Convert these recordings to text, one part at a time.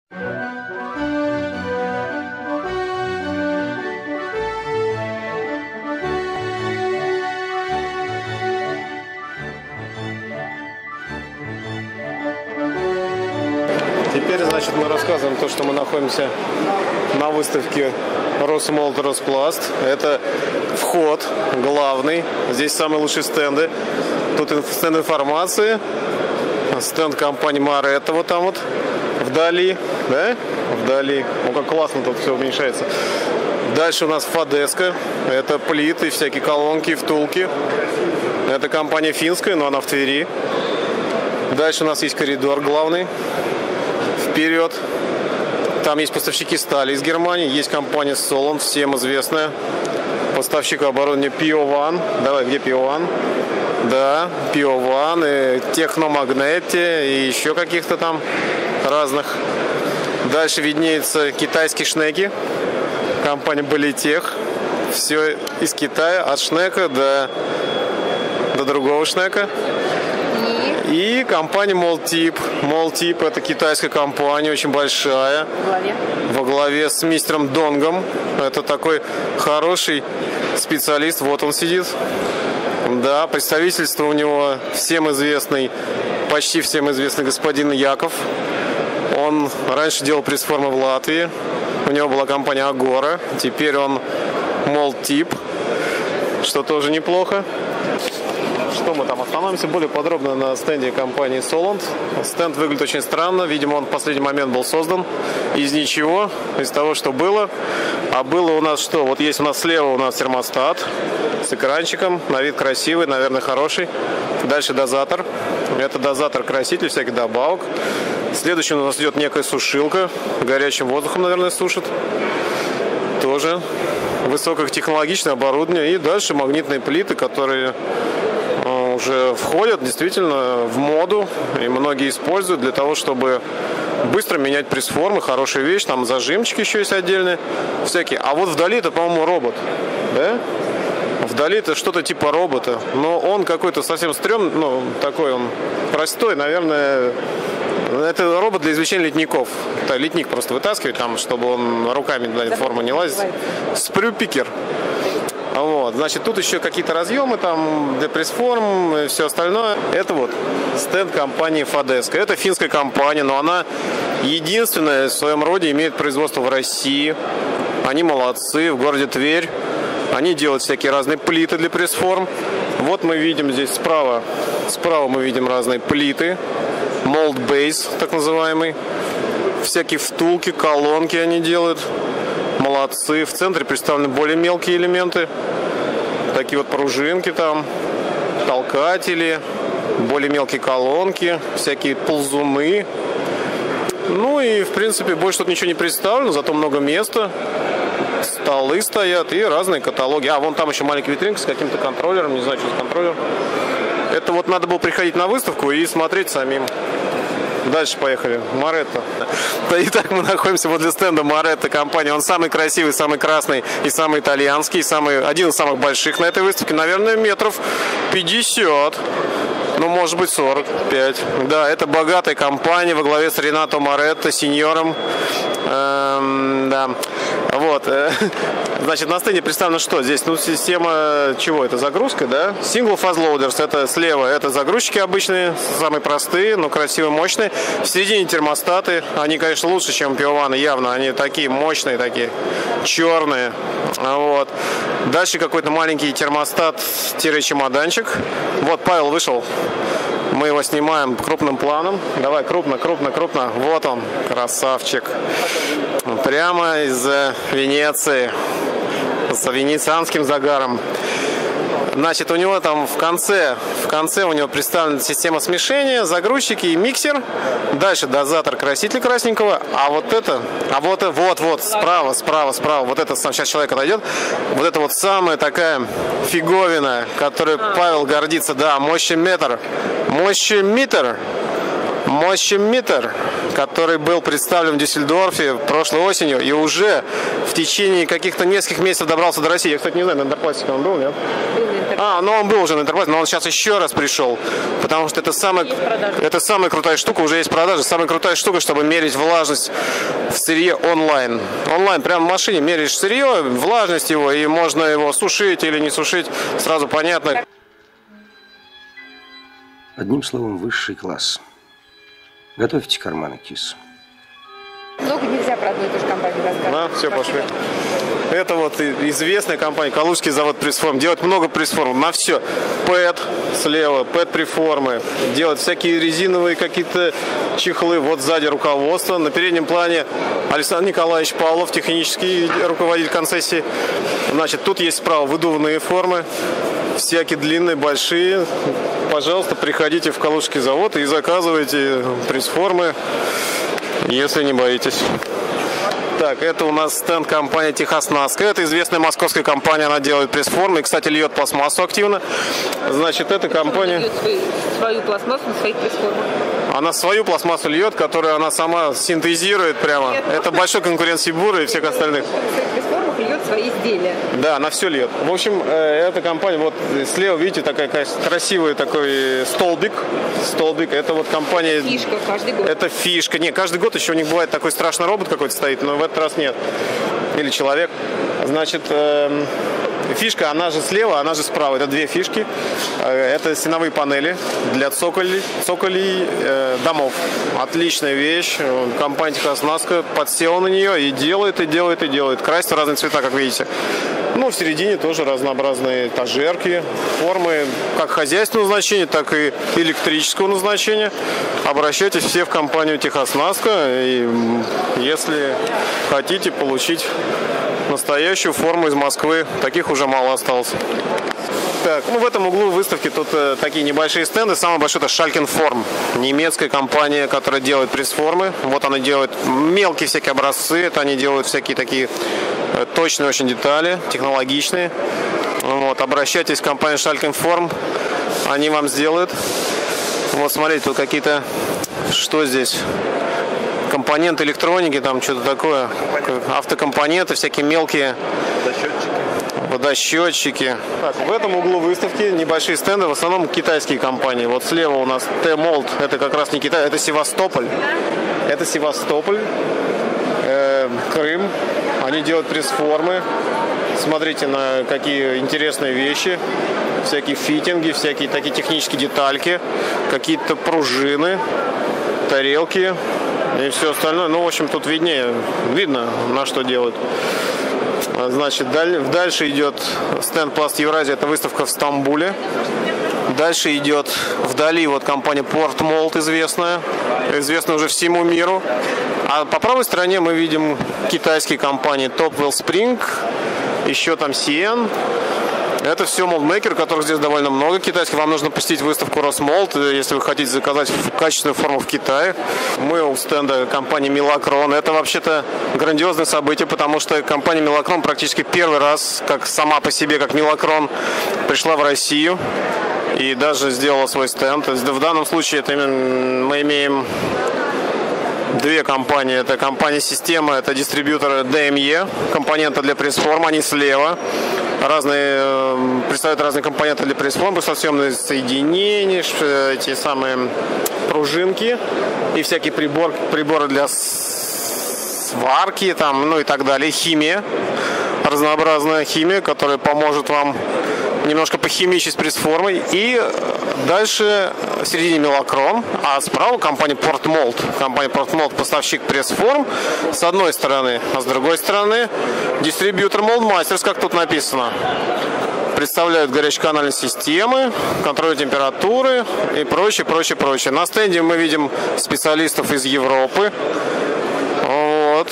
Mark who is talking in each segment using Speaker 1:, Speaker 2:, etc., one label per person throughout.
Speaker 1: Теперь, значит, мы рассказываем то, что мы находимся на выставке Росмолот Роспласт. Это вход главный. Здесь самые лучшие стенды. Тут стенд информации. Стенд компании Моретто вот там вот. Вдали. Да? Вдали. Ну, как классно тут все уменьшается. Дальше у нас Фадеска. Это плиты, всякие колонки, втулки. Это компания финская, но она в Твери. Дальше у нас есть коридор главный. Вперед. Там есть поставщики стали из Германии. Есть компания Solon, всем известная. Поставщик оборудования PO1. Давай, где PO1? Да, PO1 и Техномагнете и еще каких-то там разных. Дальше виднеются китайские шнеки. Компания Болитех. Все из Китая, от шнека до другого шнека. И компания Молтип. Молтип — это китайская компания, очень большая. Во главе с мистером Донгом. Это такой хороший специалист. Вот он сидит. Да, представительство у него всем известный, почти всем известный господин Яков. Он раньше делал пресс-формы в Латвии. У него была компания Агора. Теперь он Молтип, что тоже неплохо. Что мы там остановимся более подробно на стенде компании Solon. Стенд выглядит очень странно. Видимо, он в последний момент был создан из ничего, из того, что было. А было у нас что? Вот есть у нас слева у нас термостат с экранчиком. На вид красивый, наверное, хороший. Дальше дозатор. Это дозатор-краситель всяких добавок. Следующий у нас идет некая сушилка. Горячим воздухом, наверное, сушит. Тоже высокотехнологичное оборудование. И дальше магнитные плиты, которые уже входят действительно в моду, и многие используют для того, чтобы быстро менять пресс-формы. Хорошая вещь, там зажимчики еще есть отдельные всякие. А вот вдали это, по-моему, робот, да? Вдали это что-то типа робота, но он какой-то совсем стрёмный, ну, такой он простой, наверное. Это робот для извлечения литников. Это литник просто вытаскивать там, чтобы он руками на форму не лазит. Спрю-пикер. Вот, значит, тут еще какие-то разъемы там для пресс-форм и все остальное. Это вот стенд компании Фадеска. Это финская компания, но она единственная в своем роде имеет производство в России. Они молодцы, в городе Тверь. Они делают всякие разные плиты для пресс-форм. Вот мы видим здесь справа. Справа мы видим разные плиты. Mold Base, так называемый. Всякие втулки, колонки они делают. Молодцы. В центре представлены более мелкие элементы. Такие вот пружинки там, толкатели, более мелкие колонки, всякие ползуны. Ну и, в принципе, больше тут ничего не представлено, зато много места. Столы стоят и разные каталоги. А, вон там еще маленькая витринка с каким-то контроллером. Не знаю, что за контроллер. Это вот надо было приходить на выставку и смотреть самим. Дальше поехали. Моретто. Итак, мы находимся возле стенда Моретто компании. Он самый красивый, самый красный и самый итальянский. Один из самых больших на этой выставке. Наверное, метров 50. Ну, может быть, 45. Да, это богатая компания во главе с Ренато Моретто, сеньором. Да. Вот. Значит, на стенде представлено что? Здесь, ну, система чего? Это загрузка, да? Single Phase Loaders. Это слева. Это загрузчики обычные, самые простые, но красивые, мощные. В середине термостаты. Они, конечно, лучше, чем PO1, явно. Они такие мощные, такие черные. Вот. Дальше какой-то маленький термостат-чемоданчик. Вот, Павел вышел. Мы его снимаем крупным планом. Давай, крупно. Вот он, красавчик. Прямо из Венеции. С венецианским загаром. Значит, у него там в конце у него представлена система смешения, загрузчики и миксер. Дальше дозатор красителя красненького. А вот справа, вот это, сейчас человек отойдет. Вот это вот самая такая фиговина, которой Павел гордится. Да, мощеметр, который был представлен в Дюссельдорфе прошлой осенью и уже в течение каких-то нескольких месяцев добрался до России. Я, кстати, не знаю, на Интерпластике он был, нет? Ну он был уже на Enterprise, но он сейчас еще раз пришел, потому что это самая крутая штука, уже есть продажи, самая крутая штука, чтобы мерить влажность в сырье онлайн. Онлайн, прямо в машине меряешь сырье, влажность его, и можно его сушить или не сушить, сразу понятно.
Speaker 2: Одним словом, высший класс. Готовьте карманы, кис.
Speaker 3: Много нельзя про одну и ту же компанию рассказывать.
Speaker 1: Все, пошли. Это вот известная компания, Калужский завод пресс-форм. Делает много пресс-форм на все. ПЭТ слева, ПЭТ-преформы. Делает всякие резиновые какие-то чехлы. Вот сзади руководство. На переднем плане Александр Николаевич Павлов, технический руководитель концессии. Значит, тут есть справа выдувные формы. Всякие длинные, большие. Пожалуйста, приходите в Калужский завод и заказывайте пресс-формы, если не боитесь. Так, это у нас стенд компании Техаснаска. Это известная московская компания, она делает пресс-формы и, кстати, льет пластмассу активно. Значит, эта компания...
Speaker 3: Льет свою пластмассу на своих пресс-формах.
Speaker 1: Она свою пластмассу льет, которую она сама синтезирует прямо. Это большой конкурент Сибура и всех остальных.
Speaker 3: На своих пресс-формах льет свои изделия.
Speaker 1: Да, она все льет. В общем, эта компания, вот слева, видите, такая красивый такой столбик. Столбик, это вот компания...
Speaker 3: Фишка каждый год.
Speaker 1: Это фишка. Не, каждый год еще у них бывает такой страшный робот какой-то стоит, но в этот раз нет. Или человек. Значит, фишка, она же слева, она же справа. Это две фишки. Это стеновые панели для цоколей домов. Отличная вещь. Компания Техаснаска подсела на нее и делает, и делает, и делает. Красит в разные цвета, как видите. Ну, в середине тоже разнообразные этажерки, формы как хозяйственного назначения, так и электрического назначения. Обращайтесь все в компанию Техаснаска, и если хотите получить настоящую форму из Москвы, таких уже мало осталось. Так, в этом углу выставки тут такие небольшие стенды. Самый большой это Schalken-Form. Немецкая компания, которая делает пресс-формы. Вот она делает мелкие всякие образцы. Это они делают всякие такие точные очень детали, технологичные. Вот, обращайтесь в компанию Schalken-Form. Они вам сделают. Вот, смотрите, тут какие-то... Что здесь? Компоненты электроники, там что-то такое. Автокомпоненты, всякие мелкие... Водосчетчики. Так, в этом углу выставки небольшие стенды, в основном китайские компании. Вот слева у нас T-Mold, это как раз не Китай, это Севастополь. Это Севастополь, Крым. Они делают пресс-формы. Смотрите на какие интересные вещи. Всякие фитинги, всякие такие технические детальки, какие-то пружины, тарелки и все остальное. Ну, в общем, тут виднее, видно, на что делают. Значит, дальше идет стенд Пласт Евразия, это выставка в Стамбуле. Дальше идет вдали вот компания Portmold известная уже всему миру. А по правой стороне мы видим китайские компании Topwell Spring, еще там CN. Это все молдмейкеры, которых здесь довольно много китайских. Вам нужно посетить выставку Росмолд, если вы хотите заказать качественную форму в Китае. Мы у стенда компании Milacron. Это вообще-то грандиозное событие, потому что компания Milacron практически первый раз, как сама по себе, как Milacron, пришла в Россию и даже сделала свой стенд. В данном случае это мы имеем две компании. Это компания «Система», это дистрибьютор DME, компоненты для пресс-форм, они слева. Представляют разные компоненты для пресс-форм, съемные соединения, эти самые пружинки и всякие приборы для сварки, там, ну и так далее. Химия, разнообразная химия, которая поможет вам немножко похимичить с пресс-формой. И дальше в середине Milacron, а справа компания Portmold. Компания Portmold поставщик пресс-форм с одной стороны, а с другой стороны дистрибьютор Mold Masters, как тут написано. Представляют горячеканальные системы, контроль температуры и прочее, прочее, прочее. На стенде мы видим специалистов из Европы. Вот.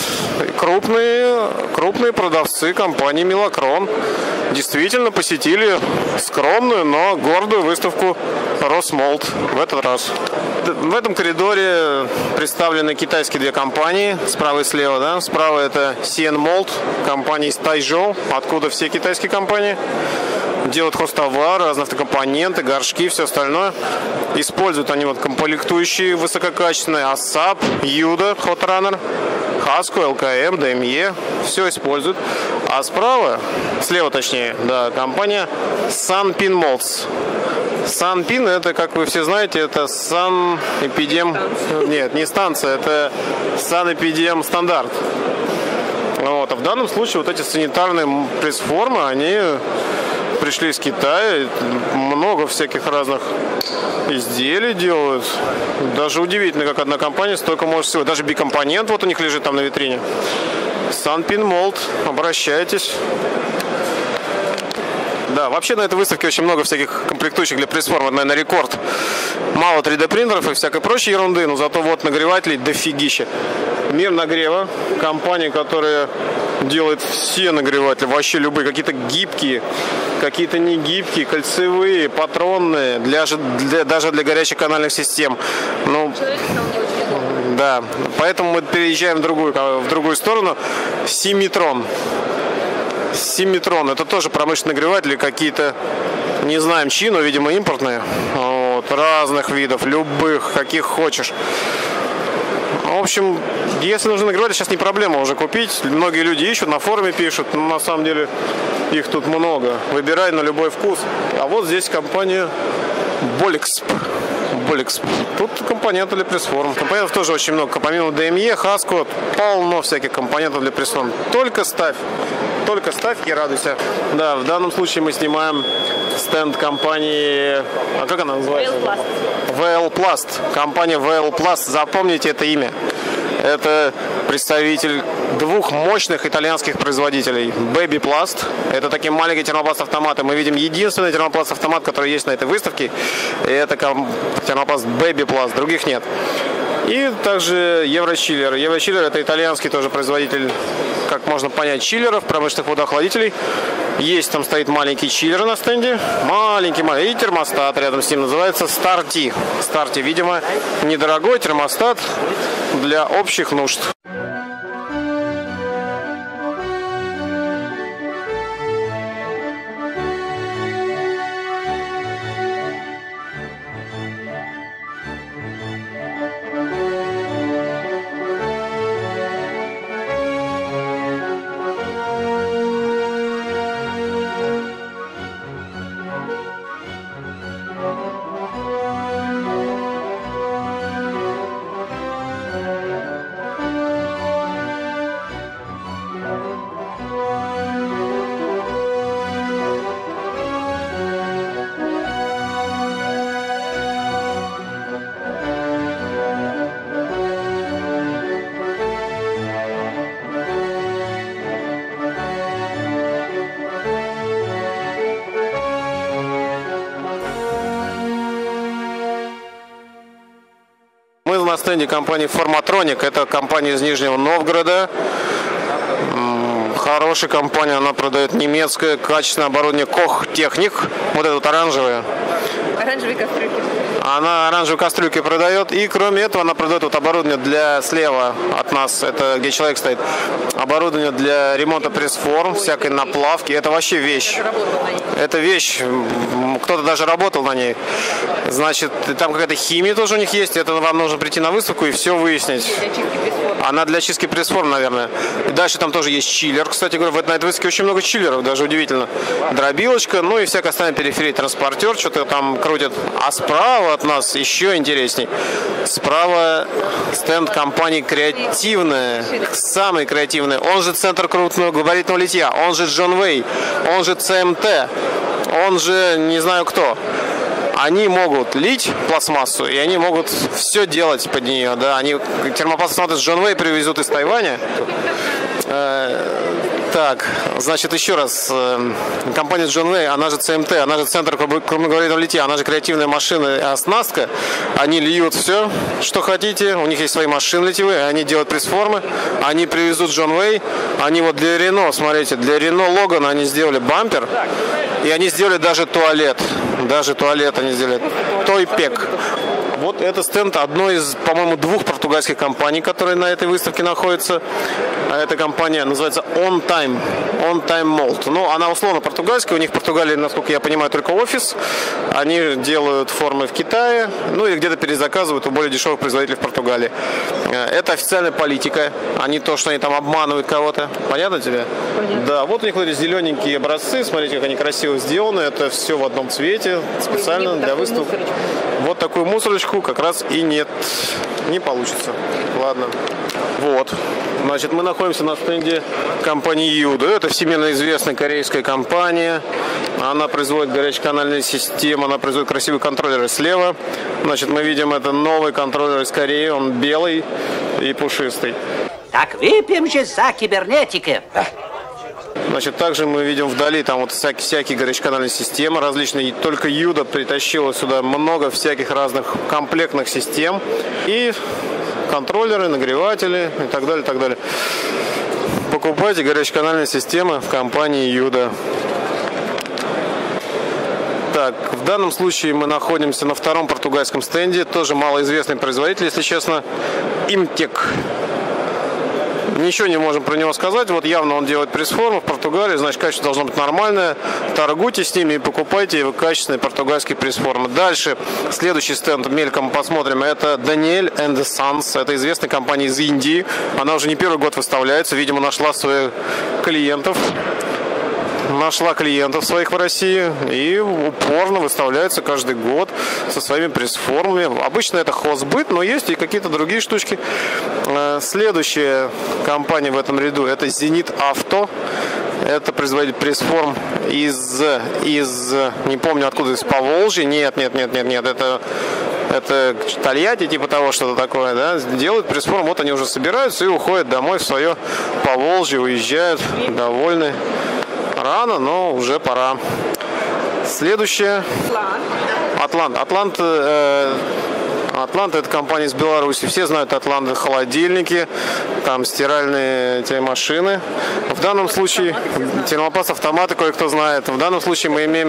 Speaker 1: Крупные продавцы компании Milacron действительно посетили скромную, но гордую выставку Росмолд в этот раз. В этом коридоре представлены китайские две компании, справа и слева. Да? Справа это CN Mold, компания из Тайчжоу, откуда все китайские компании. Делают хозтовары, разные автокомпоненты, горшки, все остальное. Используют они вот комплектующие высококачественные ASAP, Юда, Hot Runner, Хаску, ЛКМ, ДМЕ. Все используют. А справа, слева точнее, да, компания Sunpin Molds. Sunpin, это, как вы все знаете, это Санэпидем... Нет, не станция, это Санэпидем стандарт. Вот. А в данном случае вот эти санитарные пресс-формы, они пришли из Китая. Много всяких разных изделий делают. Даже удивительно, как одна компания столько может всего. Даже бикомпонент вот у них лежит там на витрине. Sunpin Mold, обращайтесь. Да, вообще на этой выставке очень много всяких комплектующих для пресс-форм, наверное, рекорд. Мало 3D принтеров и всякой прочей ерунды, но зато вот нагревателей дофигища. Мир нагрева, компания, которая делает все нагреватели, вообще любые, какие-то гибкие, какие-то не гибкие, кольцевые, патронные, даже для горячих канальных систем. Ну, да, поэтому мы переезжаем в другую сторону. Симметрон. Симметрон. Это тоже промышленные нагреватели, какие-то, не знаем чьи, но, видимо, импортные. Вот, разных видов, любых, каких хочешь. В общем, если нужны нагреватели, сейчас не проблема уже купить. Многие люди ищут, на форуме пишут. Но на самом деле их тут много. Выбирай на любой вкус. А вот здесь компания Bolixp. Тут компоненты для пресс-форм. Компонентов тоже очень много. Помимо DME, Hasco, полно всяких компонентов для пресс-форм. Только ставь и радуйся. Да, в данном случае мы снимаем стенд компании... А как она называется? VL Plast. Компания VL Plast. Запомните это имя. Это представитель двух мощных итальянских производителей. Baby Plast. Это такие маленькие термопласт-автоматы. Мы видим единственный термопласт-автомат, который есть на этой выставке. И это термопласт Baby Plast. Других нет. И также Еврочиллер. Еврочиллер — это итальянский тоже производитель, как можно понять, чиллеров, промышленных водоохладителей. Есть, там стоит маленький чиллер на стенде. Маленький. И термостат рядом с ним называется Starty. Starty, видимо, недорогой термостат для общих нужд. На стенде компании Formatronic. Это компания из Нижнего Новгорода. Хорошая компания. Она продает немецкое качественное оборудование Koch Technik. Вот это вот оранжевое.
Speaker 3: Оранжевые кастрюльки.
Speaker 1: Она оранжевые кастрюльки продает. И кроме этого она продает вот оборудование для слева от нас. Это где человек стоит. Оборудование для ремонта пресс-форм, всякой наплавки. Это вообще вещь. Это вещь. Кто-то даже работал на ней. Значит, там какая-то химия тоже у них есть. Это вам нужно прийти на выставку и все выяснить. Она для чистки пресс-форм, наверное. И дальше там тоже есть чиллер. Кстати говоря, на этой выставке очень много чиллеров, даже удивительно. Дробилочка, ну и всякая остальная периферия. Транспортер, что-то там крутит. А справа от нас еще интересней. Справа стенд компании «Креативная». Самый креативный. Он же Центр крупного габаритного литья. Он же Джон Вэй. Он же ЦМТ. Он же не знаю кто. Они могут лить пластмассу, и они могут все делать под нее. Да? Они термопластмассы Джон Вэй привезут из Тайваня. Так, значит, еще раз. Компания Джон Вэй, она же ЦМТ, она же Центр крупногабаритного литья, она же креативная машина и оснастка. Они льют все, что хотите. У них есть свои машины литьевые, они делают пресс-формы. Они привезут Джон Вэй. Они вот для Рено, смотрите, для Рено Логана они сделали бампер. И они сделали даже туалет. Даже туалет они сделали. Тойпек. Вот это стенд одной из, по-моему, двух португальских компаний, которые на этой выставке находятся. Эта компания называется On Time Mold. Ну, она условно португальская. У них в Португалии, насколько я понимаю, только офис. Они делают формы в Китае, ну и где-то перезаказывают у более дешевых производителей в Португалии. Это официальная политика, а не то, что они там обманывают кого-то. Понятно тебе?
Speaker 3: Понятно.
Speaker 1: Да, вот у них вот эти зелененькие образцы. Смотрите, как они красиво сделаны. Это все в одном цвете, специально для выставок. Вот такую мусорочку как раз и нет. Не получится. Ладно. Вот. Значит, мы находимся на стенде компании Юда. Это всемирно известная корейская компания. Она производит горячеканальные системы, она производит красивые контроллеры слева. Значит, мы видим, это новый контроллер из Кореи. Он белый и пушистый.
Speaker 4: Так выпьем же за кибернетики.
Speaker 1: Значит, также мы видим вдали там вот всякие горячеканальные системы различные. И только Юда притащила сюда много всяких разных комплектных систем. И контроллеры, нагреватели и так далее, так далее. Покупайте горячеканальные системы в компании Юда. Так, в данном случае мы находимся на втором португальском стенде. Тоже малоизвестный производитель, если честно. Имтек. Ничего не можем про него сказать. Вот явно он делает пресс-форму в Португалии, значит, качество должно быть нормальное. Торгуйте с ними и покупайте качественные португальские пресс-формы. Дальше, следующий стенд, мельком посмотрим, это Daniel & Sons. Это известная компания из Индии. Она уже не первый год выставляется. Видимо, нашла своих клиентов. Нашла клиентов своих в России и упорно выставляется каждый год со своими пресс-формами. Обычно это хозбыт, но есть и какие-то другие штучки. Следующая компания в этом ряду — это Зенит Авто. Это производитель пресс-форм из не помню откуда, из Поволжья. Нет, это Тольятти, типа того, что-то такое, да, делают пресс-форм, вот они уже собираются и уходят домой в свое Поволжье, уезжают довольны. Рано, но уже пора. Следующее. Атлант. Атлант это компания из Беларуси. Все знают Атлант, холодильники, там стиральные машины. В данном случае термопаст, автоматы, кое-кто знает. В данном случае мы имеем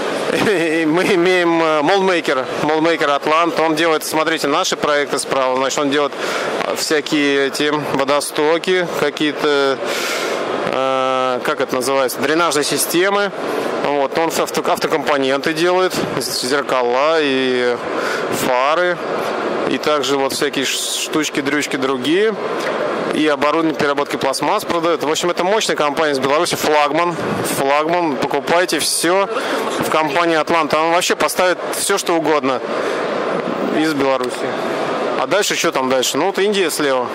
Speaker 1: Moldmaker Атлант. Он делает, смотрите, наши проекты справа. Значит, он делает всякие эти водостоки, какие-то, как это называется, дренажные системы. Вот, он автокомпоненты делает, зеркала и фары, и также вот всякие штучки, дрючки другие. И оборудование переработки пластмасс продает. В общем, это мощная компания из Беларуси, флагман. Покупайте все в компании Атлант. Он вообще поставит все, что угодно из Беларуси. А дальше, что там дальше? Ну, вот Индия слева.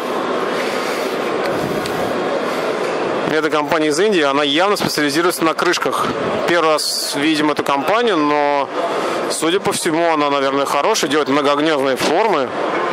Speaker 1: Эта компания из Индии, она явно специализируется на крышках. Первый раз видим эту компанию, но, судя по всему, она, наверное, хорошая, делает многогнездные формы.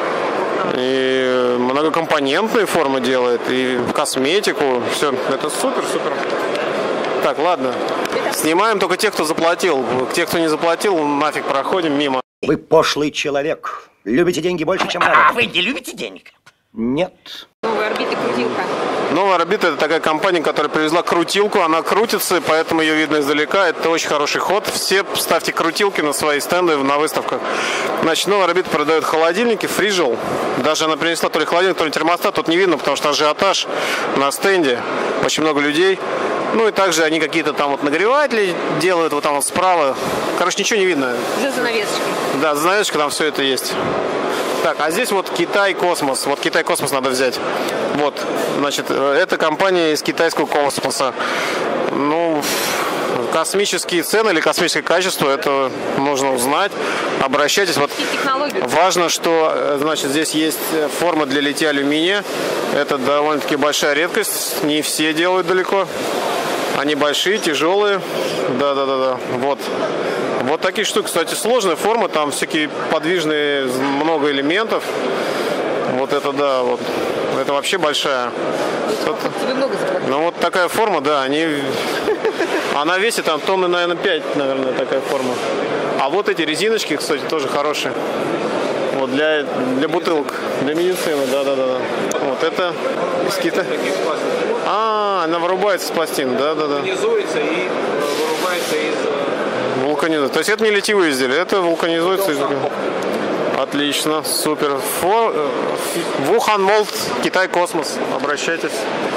Speaker 1: И многокомпонентные формы делает, и косметику. Все, это супер-супер. Так, ладно. Снимаем только тех, кто заплатил. Тех, кто не заплатил, нафиг проходим мимо.
Speaker 2: Вы пошлый человек. Любите деньги больше, чем надо.
Speaker 4: А вы не любите денег?
Speaker 2: Нет.
Speaker 3: Новая орбита, крутилка.
Speaker 1: Новая орбита — это такая компания, которая привезла крутилку. Она крутится, поэтому ее видно издалека. Это очень хороший ход. Все ставьте крутилки на свои стенды на выставках. Значит, новая орбита продает холодильники, фрижел. Даже она принесла то ли холодильник, то ли термостат. Тут не видно, потому что ажиотаж на стенде. Очень много людей. Ну и также они какие-то там вот нагреватели делают, вот там вот справа. Короче, ничего не видно.
Speaker 3: За занавесочкой.
Speaker 1: Да, за занавесочкой там все это есть. Так, а здесь вот Китай-космос. Вот Китай-космос надо взять. Вот, значит, это компания из китайского космоса. Ну, космические цены или космическое качество, это нужно узнать. Обращайтесь. Вот важно, что, значит, здесь есть форма для литья алюминия. Это довольно-таки большая редкость. Не все делают далеко. Они большие, тяжелые. Да. Вот. Вот такие штуки, кстати, сложная форма, там всякие подвижные, много элементов. Вот это, да, вот. Это вообще большая.
Speaker 3: Тебе много заплатили.
Speaker 1: Ну, вот такая форма, да, она весит там тонны, наверное, 5, наверное, такая форма. А вот эти резиночки, кстати, тоже хорошие. Вот для бутылок, для медицины, да. Вот это из Китая. Она вырубается с пластин, да.
Speaker 5: Вулканизуется и вырубается из...
Speaker 1: Вулканизуется. То есть это не литьевые изделия, это вулканизуется из... Отлично, супер. Wuhan Mold, Китай Космос. Обращайтесь.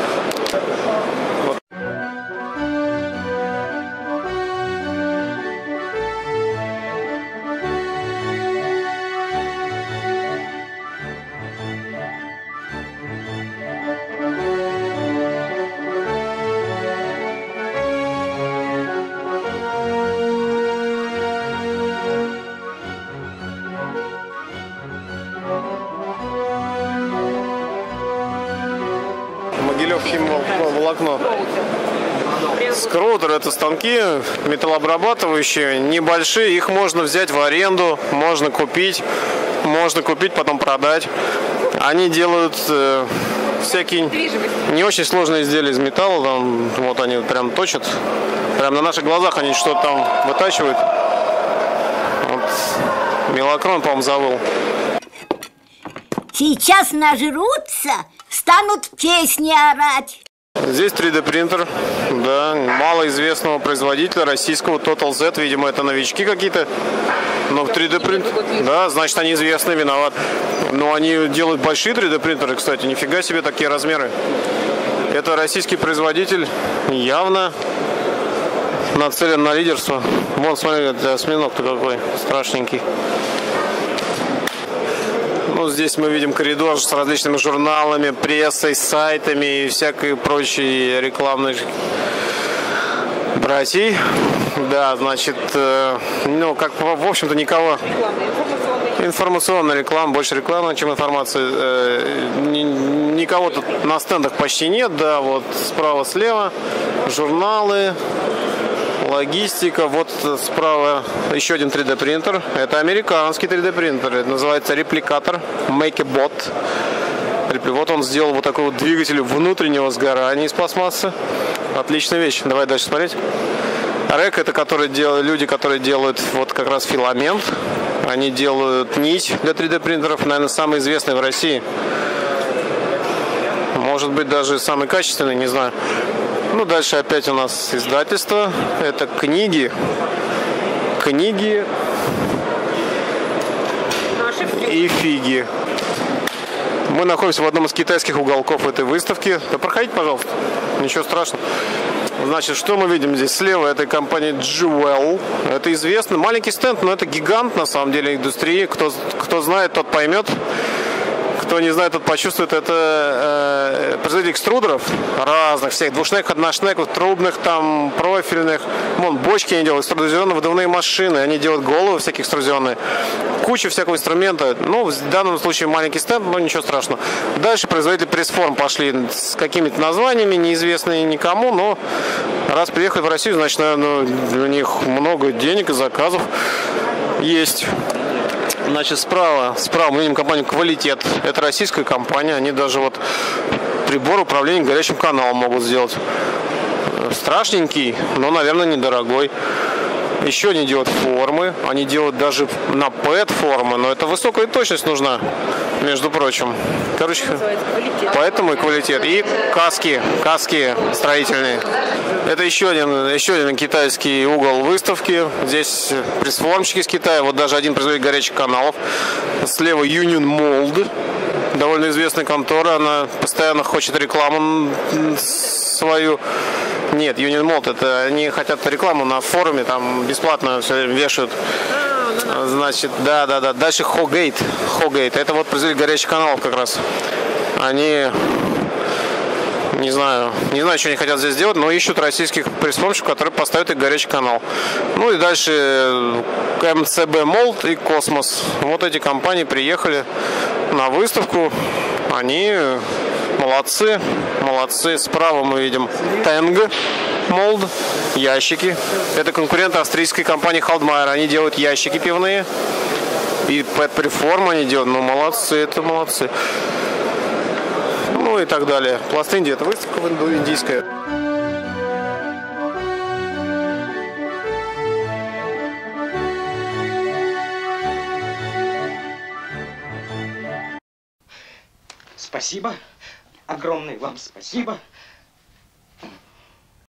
Speaker 1: Могилев химволокно. Скроутер — это станки металлообрабатывающие, небольшие, их можно взять в аренду, можно купить, потом продать. Они делают всякие не очень сложные изделия из металла, там, вот они прям точат, прям на наших глазах они что-то там вытачивают. Вот. Мелокрон, по-моему, завыл.
Speaker 5: Сейчас нажрутся, станут песни орать.
Speaker 1: Здесь 3D принтер, да, малоизвестного производителя российского Total Z, видимо, это новички какие-то, но 3D принтер, да, значит, они известны, виноват. Но они делают большие 3D принтеры, кстати, нифига себе такие размеры. Это российский производитель, явно нацелен на лидерство. Вон, смотри, это осьминог-то какой страшненький. Ну, здесь мы видим коридор с различными журналами, прессой, сайтами и всякой прочей рекламной братьей. Да, значит, ну, как, в общем-то, никого... Информационная реклама, больше реклама, чем информация. Никого тут на стендах почти нет, да, вот справа-слева журналы, логистика. Вот справа еще один 3D принтер. Это американский 3D принтер. Это называется репликатор MakeBot. Вот он сделал вот такой вот двигатель внутреннего сгорания из пластмассы. Отличная вещь. Давай дальше смотреть. РЭК — это люди, которые делают вот как раз филамент. Они делают нить для 3D принтеров. Наверное, самый известный в России. Может быть, даже самый качественный, не знаю. Ну, дальше опять у нас издательство. Это книги и фиги. Мы находимся в одном из китайских уголков этой выставки. Да проходите, пожалуйста. Ничего страшного. Значит, что мы видим здесь слева? Это компания Jewel. Это известный маленький стенд, но это гигант на самом деле индустрии. Кто знает, тот поймет. Кто не знает, тот почувствует. Это производитель экструдеров разных, всех двушнеков, одношнеков, трубных, там, профильных. Вон, бочки они делают, экструзионно-выдувные машины. Они делают головы всякие экструзионные. Куча всякого инструмента. Ну, в данном случае маленький стенд, но ничего страшного. Дальше производители пресс-форм пошли с какими-то названиями, неизвестные никому, но раз приехали в Россию, значит, наверное, у них много денег и заказов есть. Значит, справа мы видим компанию «Квалитет». Это российская компания. Они даже вот прибор управления горячим каналом могут сделать. Страшненький, но, наверное, недорогой. Еще они делают формы. Они делают даже на PET формы. Но это высокая точность нужна, между прочим. Короче, поэтому и «Квалитет». И каски строительные. Это еще один китайский угол выставки. Здесь пресс-формщики из Китая. Вот даже один производитель горячих каналов. Слева Union Mold. Довольно известная контора. Она постоянно хочет рекламу свою. Нет, Union Mold, это они хотят рекламу на форуме, там бесплатно все вешают. Значит, да. Дальше Hogate. Это вот производитель горячих каналов как раз. Они... Не знаю, что они хотят здесь сделать, но ищут российских пресс-формщиков, которые поставят их горячий канал. Ну и дальше MCB Mold и Космос. Вот эти компании приехали на выставку. Они молодцы. Справа мы видим Teng Mold, ящики. Это конкуренты австрийской компании Haldmeier. Они делают ящики пивные. И PET-преформ они делают. Ну, молодцы. Ну и так далее. Пласт Индии — это выставка индийская.
Speaker 6: Спасибо. Огромное вам спасибо.